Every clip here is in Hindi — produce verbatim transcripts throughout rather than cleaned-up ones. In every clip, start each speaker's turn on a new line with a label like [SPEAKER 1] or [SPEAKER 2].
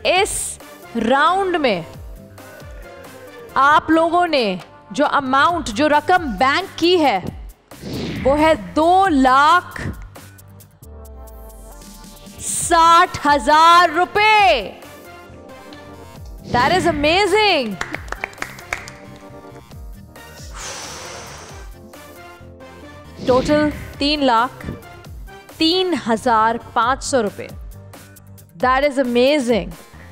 [SPEAKER 1] इस राउंड में आप लोगों ने जो अमाउंट, जो रकम बैंक की है वो है दो लाख साठ हजार रुपए। That is amazing. टोटल तीन लाख तीन हजार पांच सौ रुपए। That is amazing.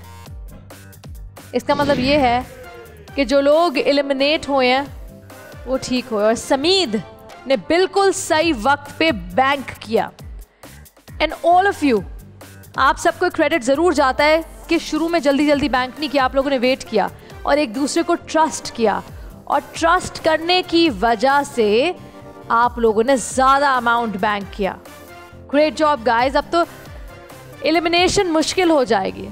[SPEAKER 1] इसका मतलब ये है कि जो लोग एलिमिनेट हुए हैं वो ठीक हुए और समीद ने बिल्कुल सही वक्त पे बैंक किया। एंड ऑल ऑफ यू, आप सबको क्रेडिट जरूर जाता है कि शुरू में जल्दी जल्दी बैंक नहीं किया, आप लोगों ने वेट किया और एक दूसरे को ट्रस्ट किया, और ट्रस्ट करने की वजह से आप लोगों ने ज्यादा अमाउंट बैंक किया। Great job guys. अब तो एलिमिनेशन मुश्किल हो जाएगी।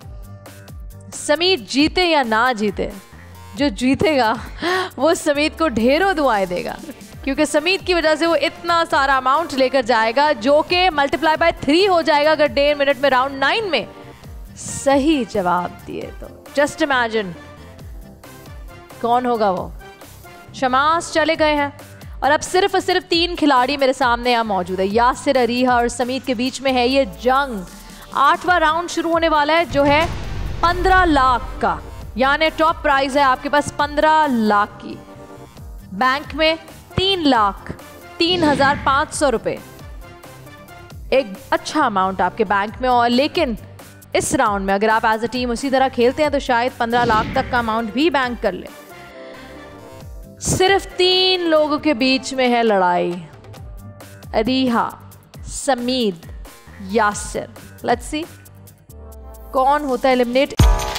[SPEAKER 1] समीद जीते या ना जीते, जो जीतेगा वो समीद को ढेरों दुआएं देगा, क्योंकि समीद की वजह से वो इतना सारा अमाउंट लेकर जाएगा जो कि मल्टीप्लाई बाय थ्री हो जाएगा अगर डेढ़ मिनट में राउंड नाइन में सही जवाब दिए तो। जस्ट इमेजिन कौन होगा वो। शमास चले गए हैं और अब सिर्फ और सिर्फ तीन खिलाड़ी मेरे सामने यहाँ मौजूद है। यासिर, अरीहा और समीद के बीच में है ये जंग। आठवां राउंड शुरू होने वाला है जो है पंद्रह लाख का, यानी टॉप प्राइज है आपके पास पंद्रह लाख की। बैंक में तीन लाख तीन हजार पांच सौ रुपए, एक अच्छा अमाउंट आपके बैंक में। और लेकिन इस राउंड में अगर आप एज अ टीम उसी तरह खेलते हैं तो शायद पंद्रह लाख तक का अमाउंट भी बैंक कर ले। सिर्फ तीन लोगों के बीच में है लड़ाई, अरीहा, समीद, यासिर। लेट्स सी कौन होता है एलिमिनेट।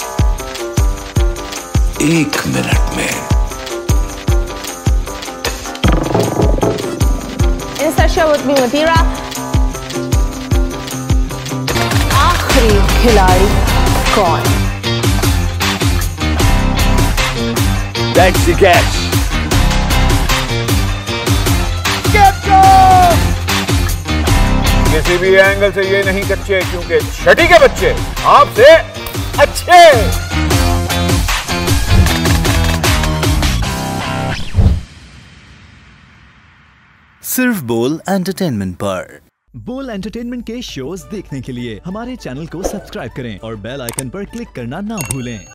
[SPEAKER 2] एक मिनट में
[SPEAKER 3] इंसर्शन विद मी मुतीरा। आखिरी खिलाड़ी कौन?
[SPEAKER 2] That's the catch. किसी भी एंगल से ये नहीं कच्चे, क्योंकि छठी के बच्चे आपसे अच्छे।
[SPEAKER 4] सिर्फ बोल एंटरटेनमेंट पर।
[SPEAKER 5] बोल एंटरटेनमेंट के शोज देखने के लिए हमारे चैनल को सब्सक्राइब करें और बेल आइकन पर क्लिक करना ना भूलें।